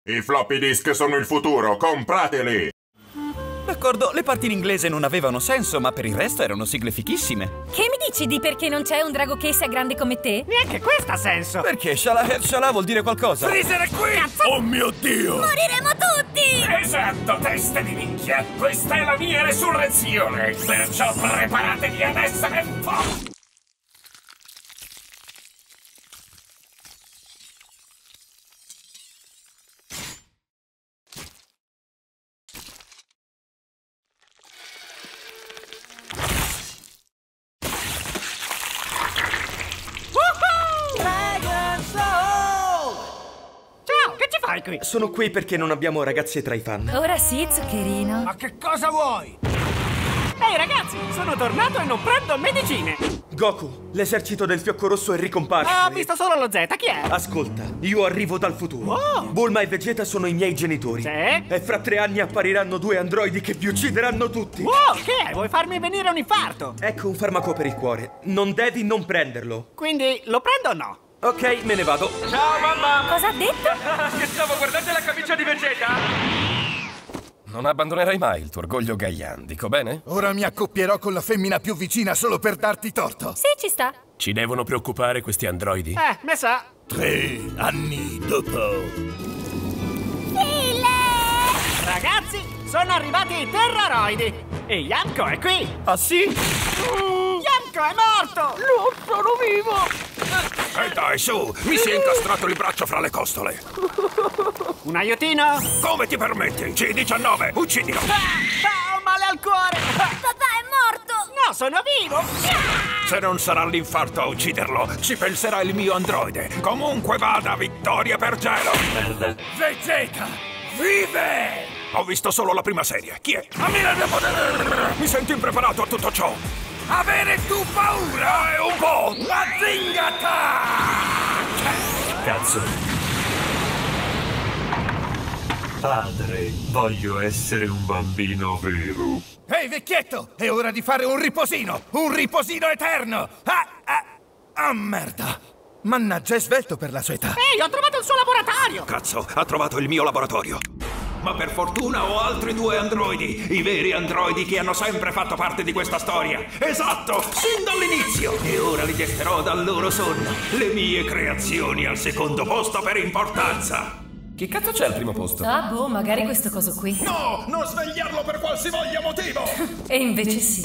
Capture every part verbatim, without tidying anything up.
I floppy disk sono il futuro, comprateli! D'accordo, le parti in inglese non avevano senso, ma per il resto erano sigle fichissime. Che mi dici di perché non c'è un drago che sia grande come te? Neanche questo ha senso! Perché Shala Her Shala vuol dire qualcosa? Freezer è qui! Cazzo. Oh mio Dio! Moriremo tutti! Esatto, teste di minchia! Questa è la mia resurrezione! Perciò preparatevi ad essere forti! Qui. Sono qui perché non abbiamo ragazze tra i fan. Ora sì, zuccherino. Ma che cosa vuoi? Ehi ragazzi, sono tornato e non prendo medicine. Goku, l'esercito del fiocco rosso è ricomparso. Ah, ho visto solo lo Z, chi è? Ascolta, io arrivo dal futuro. Oh. Bulma e Vegeta sono i miei genitori. Sì? E fra tre anni appariranno due androidi che vi uccideranno tutti. Wow, che è? Vuoi farmi venire un infarto? Ecco un farmaco per il cuore. Non devi non prenderlo. Quindi, lo prendo o no? Ok, me ne vado. Ciao mamma! Cosa ha detto? Che stavo guardando la camicia di Vegeta! Non abbandonerai mai il tuo orgoglio Gaian, dico bene? Ora mi accoppierò con la femmina più vicina solo per darti torto. Sì, ci sta. Ci devono preoccupare questi androidi? Eh, me sa. Tre anni dopo. File! Ragazzi, sono arrivati i terroroidi. E Yamko è qui. Ah sì? Yamko è morto! Non sono vivo! E eh dai, su! Mi si è incastrato il braccio fra le costole! Un aiutino? Come ti permetti? C diciannove, uccidilo! Ah, ho male al cuore! Papà è morto! No, sono vivo! Se non sarà l'infarto a ucciderlo, ci penserà il mio androide! Comunque vada, vittoria per gelo! Vegeta! Vive! Ho visto solo la prima serie. Chi è? Mi sento impreparato a tutto ciò! Avere tu paura! È un po'! La zingata! Cazzo. Padre, voglio essere un bambino vero. Ehi vecchietto, è ora di fare un riposino! Un riposino eterno! Ah, ah, ah merda! Mannaggia, è svelto per la sua età. Ehi, ho trovato il suo laboratorio! Cazzo, ha trovato il mio laboratorio! Ma per fortuna ho altri due androidi, i veri androidi che hanno sempre fatto parte di questa storia. Esatto, sin dall'inizio. E ora li testerò dal loro sonno. Le mie creazioni al secondo posto per importanza. Chi cazzo c'è al primo posto? Ah, boh, magari questo coso qui. No, non svegliarlo per qualsivoglia motivo. E invece sì.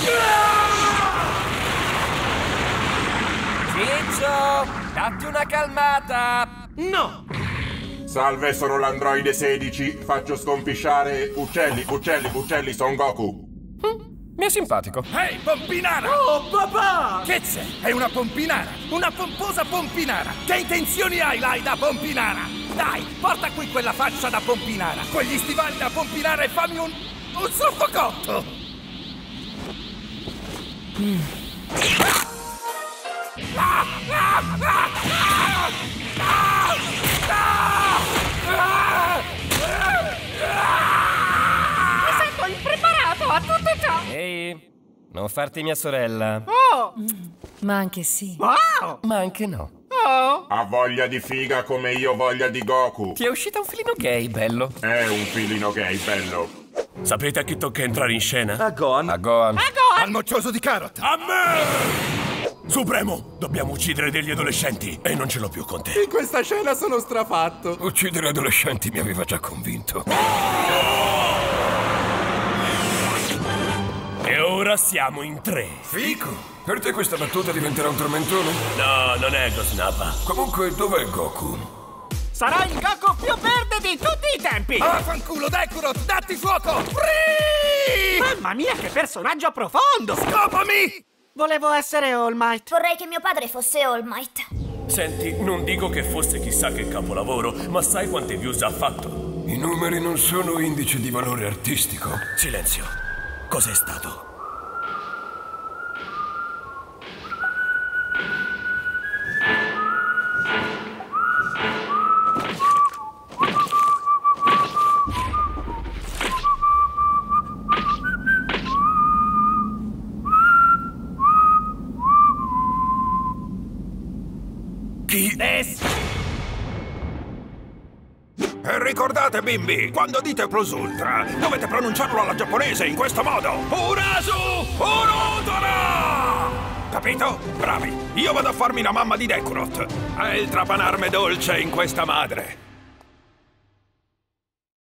Ciccio, datti una calmata. No! Salve, sono l'androide sedici. Faccio scompisciare uccelli, uccelli, uccelli, Son Goku. Mi è simpatico. Ehi, pompinara! Oh, papà! Che c'è? È una pompinara! Una pomposa pompinara! Che intenzioni hai, Lai, da pompinara? Dai, porta qui quella faccia da pompinara, quegli stivali da pompinara e fammi un... un soffocotto! Mm. Ah, ah, ah, ah, ah, ah, Mi sento impreparato a tutto ciò! Ehi, non farti mia sorella. Oh! Ma anche sì. Wow! Ma anche no. Oh! Ha voglia di figa come io voglia di Goku. Ti è uscita un filino gay, bello. È un filino gay, bello. Sapete a chi tocca entrare in scena? A Gohan. A Gohan. A Gohan! Al moccioso di Carrot! A me! Supremo, dobbimo uccidere degli adolescenti e non ce l'ho più con te. In questa scena sono strafatto. Uccidere adolescenti mi aveva già convinto. E ora siamo in tre. Fico! Per te questa battuta diventerà un tormentone? No, non è Gosnappa. Comunque, dov'è Goku? Sarà il Goku più verde di tutti i tempi! Ah, fanculo, Dekurot, datti fuoco! Free! Mamma mia, che personaggio profondo! Scopami! Volevo essere All Might. Vorrei che mio padre fosse All Might. Senti, non dico che fosse chissà che capolavoro, ma sai quante views ha fatto? I numeri non sono indice di valore artistico. Silenzio. Cos'è stato? Chi? E ricordate ricordate, bimbi, quando dite plus ultra, dovete pronunciarlo alla giapponese in questo modo. Urasu Urudara! Capito? Bravi. Io vado a farmi la mamma di Dekurot. È il trapanarme dolce in questa madre.